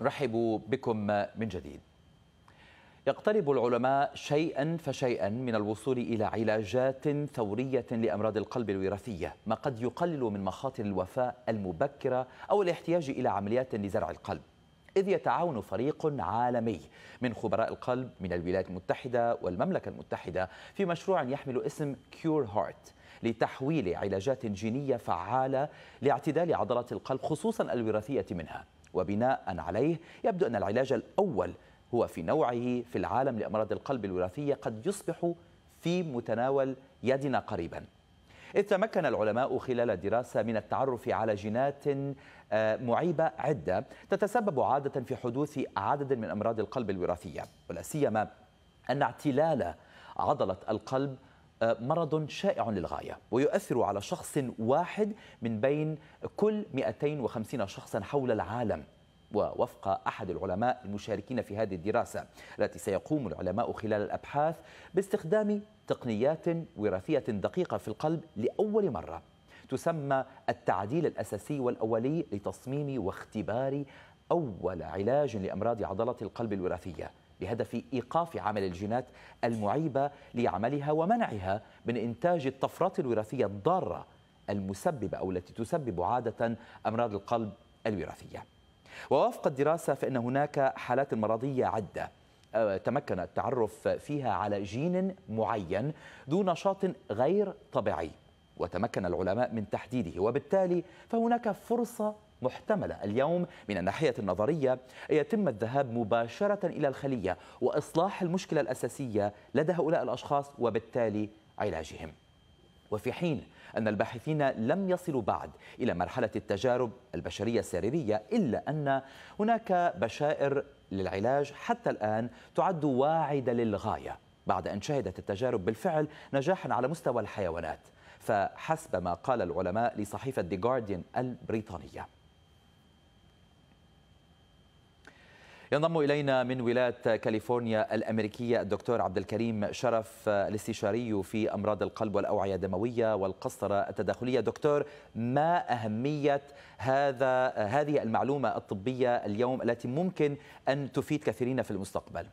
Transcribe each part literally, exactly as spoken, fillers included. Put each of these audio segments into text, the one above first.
رحبوا بكم من جديد. يقترب العلماء شيئا فشيئا من الوصول إلى علاجات ثورية لأمراض القلب الوراثية، ما قد يقلل من مخاطر الوفاة المبكرة أو الاحتياج إلى عمليات لزرع القلب، إذ يتعاون فريق عالمي من خبراء القلب من الولايات المتحدة والمملكة المتحدة في مشروع يحمل اسم كيور هارت لتحويل علاجات جينية فعالة لاعتدال عضلات القلب خصوصا الوراثية منها، وبناء عليه يبدو أن العلاج الأول هو في نوعه في العالم لأمراض القلب الوراثية قد يصبح في متناول يدنا قريبا، إذ تمكن العلماء خلال الدراسة من التعرف على جينات معيبة عدة تتسبب عادة في حدوث عدد من أمراض القلب الوراثية، ولا سيما أن اعتلال عضلة القلب مرض شائع للغاية ويؤثر على شخص واحد من بين كل مئتين وخمسين شخصا حول العالم. ووفق أحد العلماء المشاركين في هذه الدراسة التي سيقوم العلماء خلال الأبحاث باستخدام تقنيات وراثية دقيقة في القلب لأول مرة، تسمى التعديل الأساسي والأولي لتصميم واختبار أول علاج لأمراض عضلة القلب الوراثية بهدف إيقاف عمل الجينات المعيبة لعملها ومنعها من إنتاج الطفرات الوراثية الضارة المسببة أو التي تسبب عادة أمراض القلب الوراثية. ووفق الدراسة فإن هناك حالات مرضية عدة تمكن التعرف فيها على جين معين ذو نشاط غير طبيعي وتمكن العلماء من تحديده، وبالتالي فهناك فرصة محتملة اليوم من الناحية النظرية يتم الذهاب مباشرة إلى الخلية وإصلاح المشكلة الأساسية لدى هؤلاء الأشخاص وبالتالي علاجهم. وفي حين أن الباحثين لم يصلوا بعد إلى مرحلة التجارب البشرية السريرية، إلا أن هناك بشائر للعلاج حتى الآن تعد واعدة للغاية بعد أن شهدت التجارب بالفعل نجاحا على مستوى الحيوانات، فحسب ما قال العلماء لصحيفة The Guardian البريطانية. ينضم إلينا من ولاية كاليفورنيا الأمريكية الدكتور عبد الكريم شرف، الاستشاري في أمراض القلب والأوعية الدموية والقسطرة التداخلية. دكتور، ما أهمية هذا هذه المعلومة الطبية اليوم التي ممكن أن تفيد كثيرين في المستقبل؟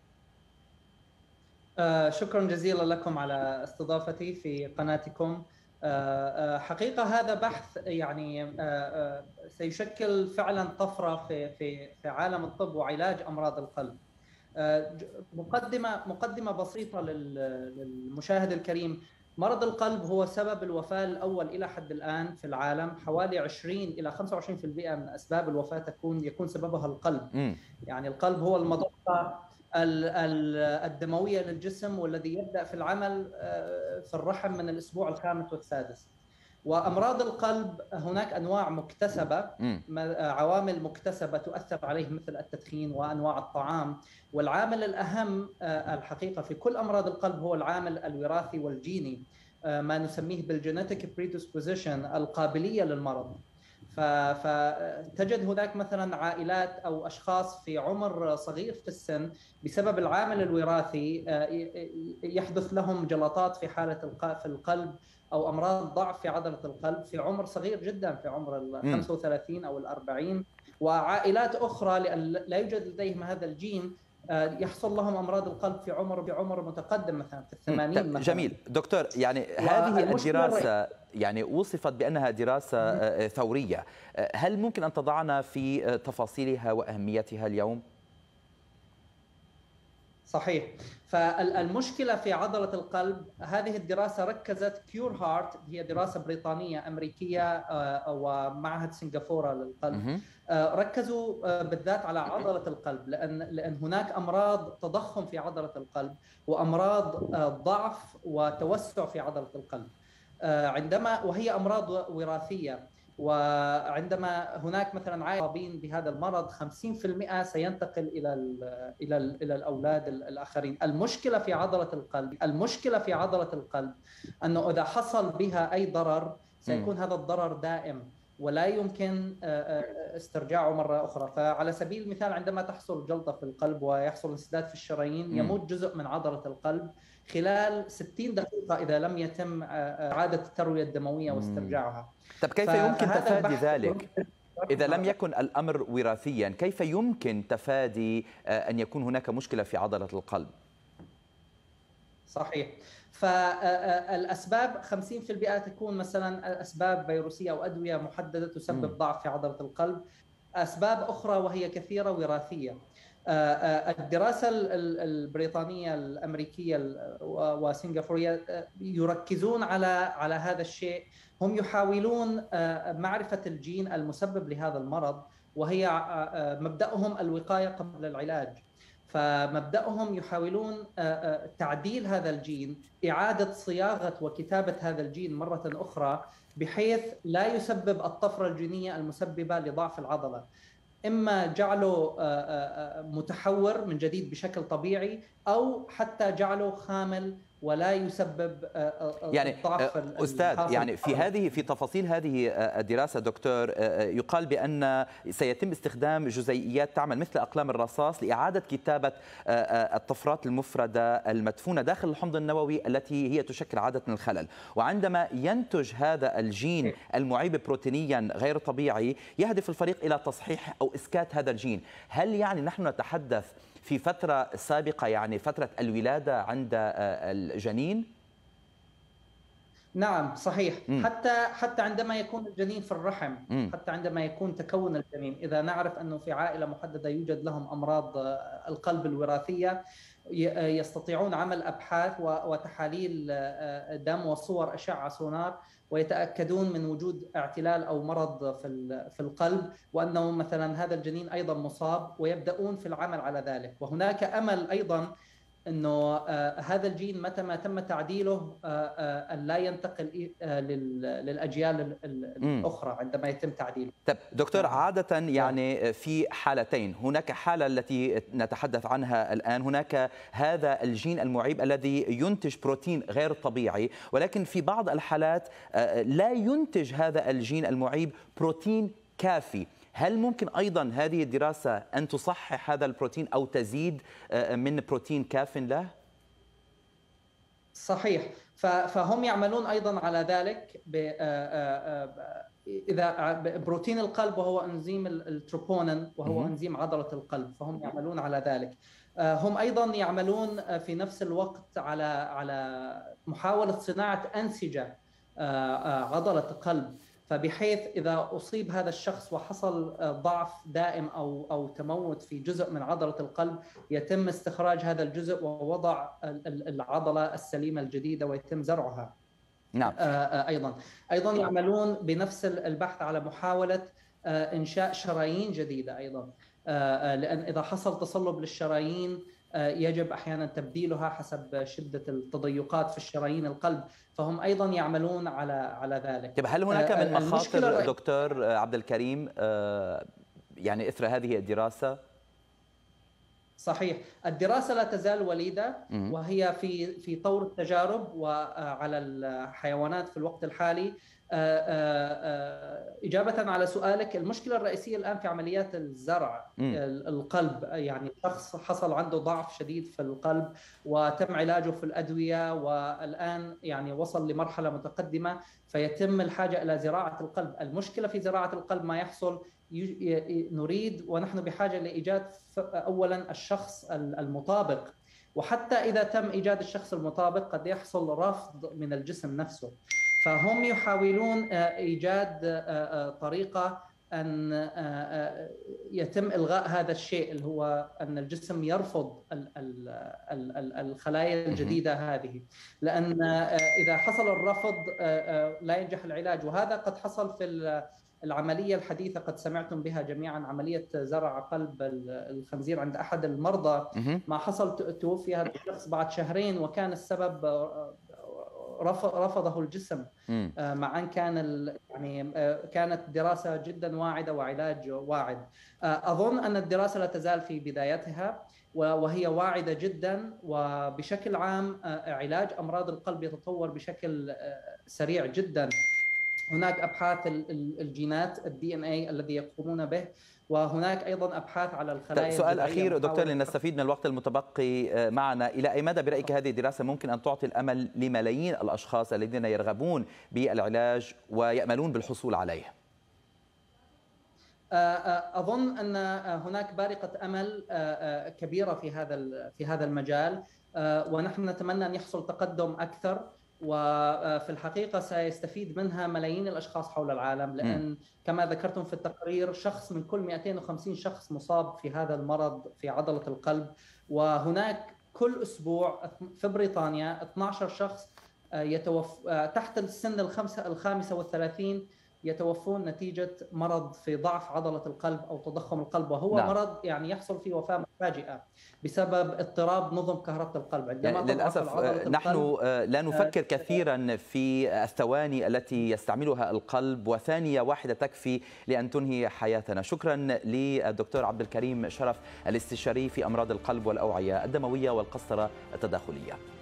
آه شكرا جزيلا لكم على استضافتي في قناتكم. حقيقة هذا بحث يعني سيشكل فعلا طفرة في في في عالم الطب وعلاج أمراض القلب. مقدمة مقدمة بسيطة للمشاهد الكريم. مرض القلب هو سبب الوفاة الأول إلى حد الآن في العالم، حوالي عشرين إلى خمسة وعشرين بالمئة من أسباب الوفاة تكون يكون سببها القلب. م. يعني القلب هو المضخة الدموية للجسم والذي يبدأ في العمل في الرحم من الأسبوع الخامس والسادس. وأمراض القلب هناك أنواع مكتسبة، عوامل مكتسبة تؤثر عليه مثل التدخين وأنواع الطعام، والعامل الأهم الحقيقة في كل أمراض القلب هو العامل الوراثي والجيني، ما نسميه بالجينيتيك بريدisposition، القابلية للمرض. فتجد هناك مثلا عائلات أو أشخاص في عمر صغير في السن بسبب العامل الوراثي يحدث لهم جلطات في حالة في القلب أو أمراض ضعف في عضلة القلب في عمر صغير جدا، في عمر ال خمسة وثلاثين أو الأربعين، وعائلات أخرى لأن لا يوجد لديهم هذا الجين يحصل لهم أمراض القلب في عمر بعمر متقدم مثلا في الثمانين مثلا. جميل دكتور، يعني هذه الدراسة يعني وصفت بأنها دراسة ثورية، هل ممكن أن تضعنا في تفاصيلها وأهميتها اليوم؟ صحيح. فالمشكلة في عضلة القلب، هذه الدراسة ركزت كيور هارت، هي دراسة بريطانية أمريكية ومعهد سنغافورة للقلب، ركزوا بالذات على عضلة القلب لأن لأن هناك أمراض تضخم في عضلة القلب وأمراض ضعف وتوسع في عضلة القلب، عندما وهي أمراض وراثية. وعندما هناك مثلا عائلين بهذا المرض خمسين بالمئة سينتقل الى ال الى ال الى الاولاد الاخرين. المشكله في عضله القلب المشكله في عضله القلب انه اذا حصل بها اي ضرر سيكون هذا الضرر دائم ولا يمكن استرجاعه مرة أخرى. فعلى سبيل المثال عندما تحصل جلطة في القلب ويحصل انسداد في الشرايين يموت جزء من عضلة القلب خلال ستين دقيقة إذا لم يتم إعادة التروية الدموية واسترجاعها. طب كيف يمكن تفادي ذلك؟ إذا لم يكن الأمر وراثيا كيف يمكن تفادي أن يكون هناك مشكلة في عضلة القلب؟ صحيح. فالأسباب خمسين بالمئة تكون مثلا أسباب فيروسية أو أدوية محددة تسبب ضعف في عضلة القلب. أسباب أخرى وهي كثيرة وراثية. الدراسة البريطانية الأمريكية وسنغافورية يركزون على على هذا الشيء. هم يحاولون معرفة الجين المسبب لهذا المرض، وهي مبدأهم الوقاية قبل العلاج. فمبدأهم يحاولون تعديل هذا الجين، إعادة صياغة وكتابة هذا الجين مرة أخرى بحيث لا يسبب الطفرة الجينية المسببة لضعف العضلة، إما جعله متحور من جديد بشكل طبيعي أو حتى جعله خامل ولا يسبب يعني الضعف. أستاذ، يعني في هذه في تفاصيل هذه الدراسة دكتور يقال بأن سيتم استخدام جزيئيات تعمل مثل أقلام الرصاص لإعادة كتابة الطفرات المفردة المدفونة داخل الحمض النووي التي هي تشكل عادة الخلل، وعندما ينتج هذا الجين المعيب بروتينيا غير طبيعي يهدف الفريق إلى تصحيح أو إسكات هذا الجين. هل يعني نحن نتحدث في فترة سابقة، يعني فترة الولادة عند الجنين؟ نعم صحيح. م. حتى حتى عندما يكون الجنين في الرحم، م. حتى عندما يكون تكون الجنين، إذا نعرف أنه في عائلة محددة يوجد لهم أمراض القلب الوراثية، يستطيعون عمل أبحاث وتحاليل دم وصور أشعة سونار ويتأكدون من وجود اعتلال أو مرض في في القلب، وأنه مثلا هذا الجنين أيضا مصاب، ويبدأون في العمل على ذلك. وهناك أمل أيضا أنه هذا الجين متى ما تم تعديله أن لا ينتقل للأجيال الأخرى عندما يتم تعديله. طيب دكتور، عادة يعني في حالتين، هناك حالة التي نتحدث عنها الآن، هناك هذا الجين المعيب الذي ينتج بروتين غير طبيعي، ولكن في بعض الحالات لا ينتج هذا الجين المعيب بروتين كافي. هل ممكن أيضا هذه الدراسة أن تصحح هذا البروتين أو تزيد من بروتين كاف له؟ صحيح. فهم يعملون أيضا على ذلك. إذا بروتين القلب وهو أنزيم التروبونين وهو أنزيم عضلة القلب، فهم يعملون على ذلك. هم أيضا يعملون في نفس الوقت على على محاولة صناعة أنسجة عضلة القلب، فبحيث إذا أصيب هذا الشخص وحصل ضعف دائم أو أو تموت في جزء من عضلة القلب، يتم استخراج هذا الجزء ووضع العضلة السليمة الجديدة ويتم زرعها. نعم. أيضا أيضا يعملون بنفس البحث على محاولة إنشاء شرايين جديدة أيضا، لأن إذا حصل تصلب للشرايين يجب أحيانا تبديلها حسب شدة التضيقات في الشرايين القلب، فهم أيضا يعملون على على ذلك. طيب هل هناك من مخاطر دكتور عبد الكريم يعني إثر هذه الدراسة؟ صحيح. الدراسة لا تزال وليدة وهي في في طور التجارب وعلى الحيوانات في الوقت الحالي. إجابة على سؤالك، المشكلة الرئيسية الآن في عمليات الزرع م. القلب، يعني شخص حصل عنده ضعف شديد في القلب وتم علاجه في الأدوية، والآن يعني وصل لمرحلة متقدمة فيتم الحاجة إلى زراعة القلب. المشكلة في زراعة القلب ما يحصل، نريد ونحن بحاجة لإيجاد أولا الشخص المطابق، وحتى إذا تم إيجاد الشخص المطابق قد يحصل رفض من الجسم نفسه، فهم يحاولون إيجاد طريقة أن يتم إلغاء هذا الشيء، اللي هو أن الجسم يرفض الخلايا الجديدة هذه، لأن إذا حصل الرفض لا ينجح العلاج. وهذا قد حصل في العملية الحديثة، قد سمعتم بها جميعا، عملية زرع قلب الخنزير عند أحد المرضى. ما حصل، توفي هذا الشخص بعد شهرين، وكان السبب رفضه الجسم، مع أن كان يعني كانت دراسة جدا واعدة وعلاج واعد. أظن أن الدراسة لا تزال في بدايتها وهي واعدة جدا، وبشكل عام علاج أمراض القلب يتطور بشكل سريع جدا. هناك أبحاث الجينات الدي إن إيه الذي يقومون به، وهناك أيضا أبحاث على الخلايا. سؤال أخير دكتور لنستفيد من الوقت المتبقي معنا، إلى أي مدى برأيك هذه الدراسة ممكن أن تعطي الأمل لملايين الأشخاص الذين يرغبون بالعلاج ويأملون بالحصول عليه؟ أظن أن هناك بارقة أمل كبيرة في هذا في هذا المجال، ونحن نتمنى أن يحصل تقدم أكثر، وفي الحقيقة سيستفيد منها ملايين الأشخاص حول العالم، لأن كما ذكرتم في التقرير شخص من كل مئتين وخمسين شخص مصاب في هذا المرض في عضلة القلب، وهناك كل أسبوع في بريطانيا اثني عشر شخص يتوف تحت السن الخمسة الخامسة والثلاثين يتوفون نتيجة مرض في ضعف عضلة القلب أو تضخم القلب، وهو نعم. مرض يعني يحصل فيه وفاة مفاجئة بسبب اضطراب نظم كهرباء القلب. عندما للأسف نحن لا نفكر كثيرا في الثواني التي يستعملها القلب، وثانية واحدة تكفي لأن تنهي حياتنا. شكرا للدكتور عبد الكريم شرف، الاستشاري في أمراض القلب والأوعية الدموية والقسطرة التداخلية.